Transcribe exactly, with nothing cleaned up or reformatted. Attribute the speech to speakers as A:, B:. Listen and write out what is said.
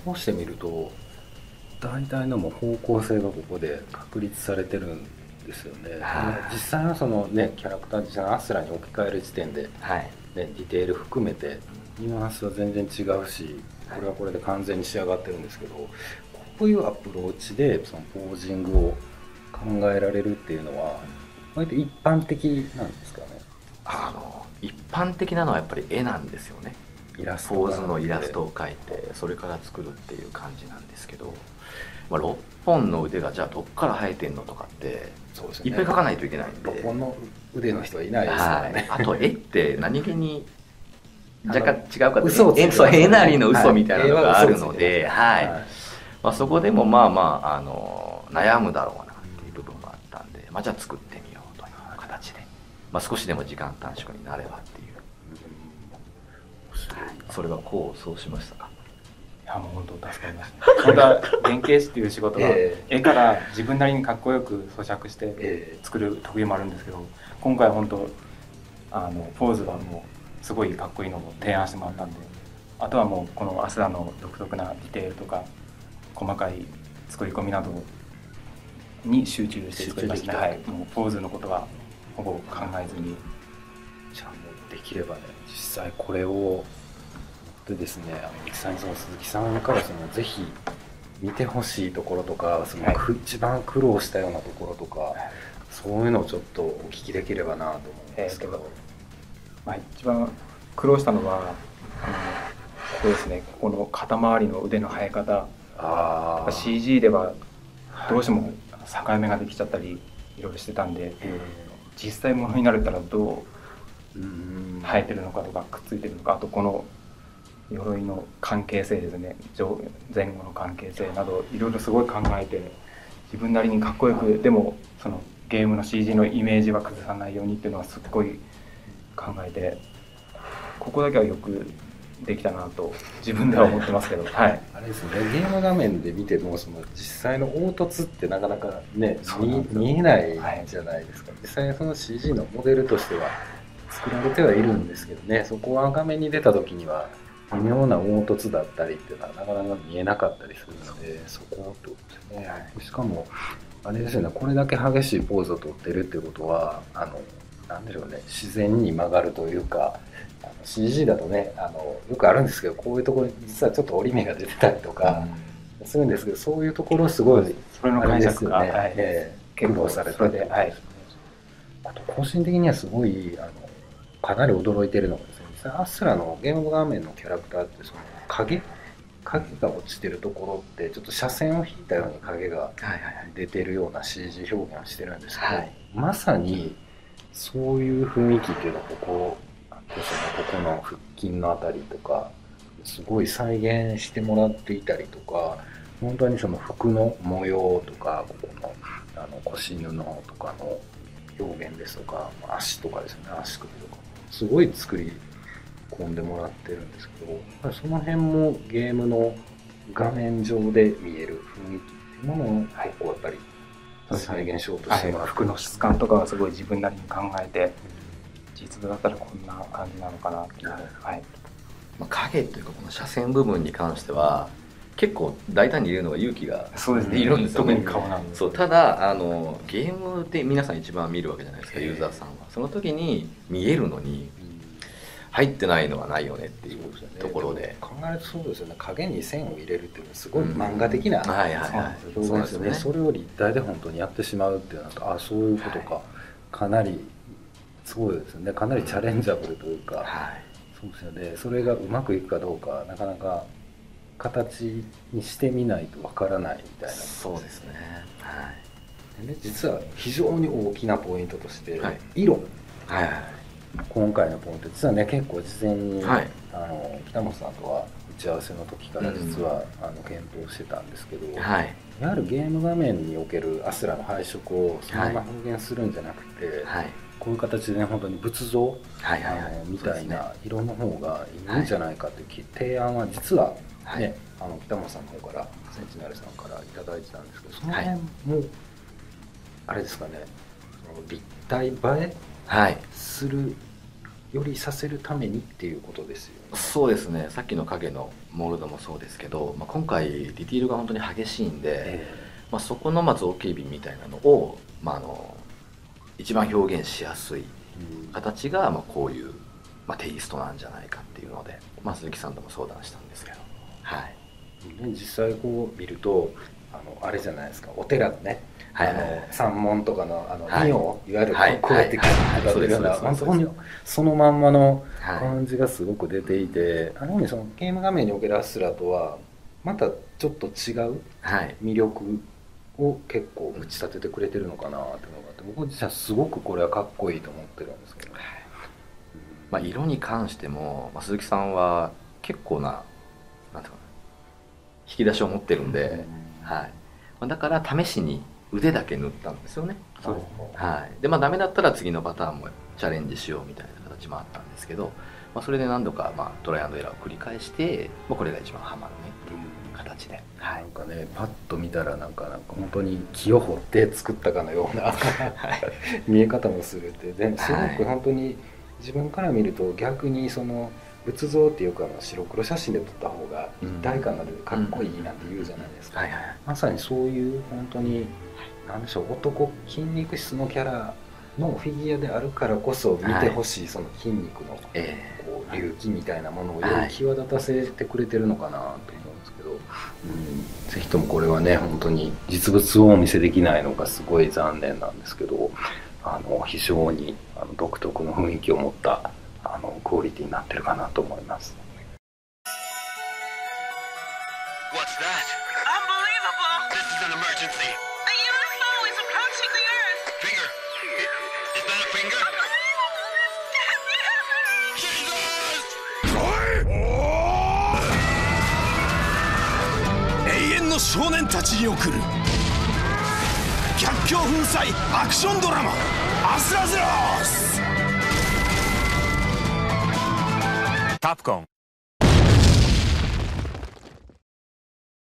A: うしてみると大体のもう方向性がここで確立されてるんですよね。実際はそのねキャラクター自身のアスラに置き換える時点で、
B: はい
A: ね、ディテール含めてニュアンスは全然違うし、これはこれで完全に仕上がってるんですけど、こういうアプローチでそのポージングを考えられるっていうのは割と一般的なんですかね。
B: あの一般的なのはやっぱり絵なんですよね。
A: イラスト
B: ポーズのイラストを描いてそれから作るっていう感じなんですけど、まあ、ろっぽんの腕がじゃあどっから生えてんのとかって
A: そうですよね、
B: いっぱい描かないといけないんで、
A: ろっぽんの腕の人はいないですからね、
B: はい、あと絵って何気に若干違うか
A: 嘘をついてますね、
B: 絵なりの嘘みたいなのがあるので、
A: はい
B: はい、まあ、そこでもまあまあ、あの悩むだろうなっていう部分もあったんで、まあ、じゃあ作ってみようという形で、まあ、少しでも時間短縮になればっていう、はい、それがこうそうしましたか。
C: いやもう本当助かりました、ね、本当は原型師っていう仕事は絵から自分なりにかっこよく咀嚼して作る得意もあるんですけど、今回は本当あのポーズはもうすごいかっこいいのを提案してもらったんで、あとはもうこのアスラの独特なディテールとか細かい作り込みなどに集中して作りましたね。はい、もうポーズのことはほぼ考えずに。
A: じゃあもうできればね実際これをでですね、あの実際にその鈴木さんからそのぜひ見てほしいところとか、その、はい、一番苦労したようなところとか、はい、そういうのをちょっとお聞きできればなと思うんですけど、
C: えーまあ、一番苦労したのはあのここですね。ここの肩周りの腕の生え方、あ シージー ではどうしても境目ができちゃったりいろいろしてたんで、はい、実際ものになれたらどう生えてるのかとかくっついてるのか、あとこの鎧の関係性ですね、前後の関係性などいろいろすごい考えて、自分なりにかっこよく、でもそのゲームの シージー のイメージは崩さないようにっていうのはすっごい考えて、ここだけはよくできたなと自分では思ってますけど、はい、
A: あれですね、ゲーム画面で見てもその実際の凹凸ってなかなかね見えないじゃないですか、はい、実際にその シージー のモデルとしては作られてはいるんですけどね、そこは画面に出た時には微妙な凹凸だったりっていうのはなかなか見えなかったりするので、そこってことですね、はい、しかもあれですよね、これだけ激しいポーズをとってるっていうことはあのなんでしょうね、自然に曲がるというか、あの シージー だとねあのよくあるんですけど、こういうところに実はちょっと折り目が出てたりとかするんですけど、そういうところすごい
C: それの解釈が、はい、
A: えー、苦労されたってことですね、はい、あと個人的にはすごいあのかなり驚いてるのがですね、アスラのゲーム画面のキャラクターってその影影が落ちてるところってちょっと斜線を引いたように影が出てるような シージー 表現をしてるんですけど、はい、まさにそういう雰囲気っていうのはここですね、ここの腹筋のあたりとかすごい再現してもらっていたりとか、本当にその服の模様とかここのあの腰布とかの表現ですとか、足とかですね、足首とかすごい作り込んでもらってるんですけど、その辺もゲームの画面上で見える雰囲気っていうものを結構やっぱり再現しようとしてもらって、
C: 服の質感とかはすごい自分なりに考えて、実物だったらこんな感じなのかなっていうのを、はい、
B: まあ、影というかこの斜線部分に関しては結構大胆に入れるのが勇気がいるんですよね。
C: 特に顔なんで。
B: そう、ただあのゲームで皆さん一番見るわけじゃないですか、ユーザーさんは。その時に見えるのに入ってないのはないよねっていうところで、
A: 考えるとそうですよね、影に線を入れるっていうのはすごい漫画的な表現ですよね。それを立体で本当にやってしまうっていうのは、あ、そういうことか、はい、かなりそうですよね、かなりチャレンジャブルというか、はい、そうですよね。それがうまくいくかどうかなかなか形にしてみないとわからないみたいな。
B: そうですね、はい、
A: でね、実は非常に大きなポイントとして、はい、色、はいはい、今回のポイント実はね結構事前に、はい、あの北本さんとは打ち合わせの時から実は、うん、あの検討してたんですけど、はい、やはりゲーム画面におけるアスラの配色をそのまま表現するんじゃなくて、はい、こういう形でね本当に仏像、はいはいはい、あのみたいな色の方がいいんじゃないかという提案は実はね、はい、あの北本さんの方からセンチナルさんからいただいてたんですけど、その辺も、はい、あれですかね、その立体映えするよりさせるためにっていうことですよね。
B: そうですね。さっきの影のモールドもそうですけど、まあ、今回ディティールが本当に激しいんで、
A: え
B: まあ、そこのまず造形美みたいなのを、まあ、あの一番表現しやすい
A: ー
B: 形が、まあ、こういう、まあ、テイストなんじゃないかっていうので、まあ、鈴木さんとも相談したんですけど、はい
A: うん、実際こう見るとあのあれじゃないですか、お寺のね、
B: はい
A: あの山門とかのあの
B: はい
A: 仁王、いわゆる
B: はい
A: こうやって
B: はいはい
A: 書いてるような、
B: そうですそうです
A: 本当にそのまんまの
B: はい
A: 感じがすごく出ていて、ある意味そのゲーム画面におけるアスラとはまたちょっと違う
B: はい
A: 魅力を結構打ち立ててくれてるのかなっていうのがあって、僕自身はすごくこれはかっこいいと思ってるんですけど、
B: まあ、色に関しても、まあ、鈴木さんは結構な、なんていうかな、引き出しを持ってるんで、はいまあ、だから試しに腕だけ塗ったんですよね。
A: そうですね
B: はいでまあ、ダメだったら次のパターンもチャレンジしようみたいな形もあったんですけど、まあ、それで何度か、まあ、トライアンドエラーを繰り返して、まあ、これが一番ハマるねっていう形で、はい
A: なんかね、パッと見たらなんかなんか本当に木を掘って作ったかのような見え方もするって、でもすごく本当に自分から見ると逆にその仏像っていうか白黒写真で撮った方が一体感が出てかっこいいなんて言うじゃないですか、
B: はいはい
A: まさにそういう本当に何でしょう、男筋肉質のキャラのフィギュアであるからこそ見てほしいその筋肉の
B: え
A: こう隆起みたいなものをより際立たせてくれてるのかなと思うんですけど、うん、ぜひともこれはね本当に実物をお見せできないのがすごい残念なんですけど、あの非常にあの独特の雰囲気を持ったあのクオリティになってるかなと思います。
D: What's that? Unbelievable! This is an emergency. A U F O is approaching the Earth. Finger. Is that a finger? Jesus! 永遠の少年たちに送る逆境粉砕アクションドラマアスラゼロス。タプコン